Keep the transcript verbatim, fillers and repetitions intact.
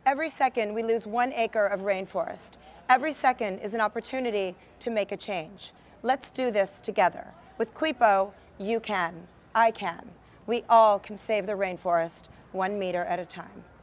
Every second we lose one acre of rainforest. Every second is an opportunity to make a change. Let's do this together. With Cuipo, you can. I can. We all can save the rainforest one meter at a time.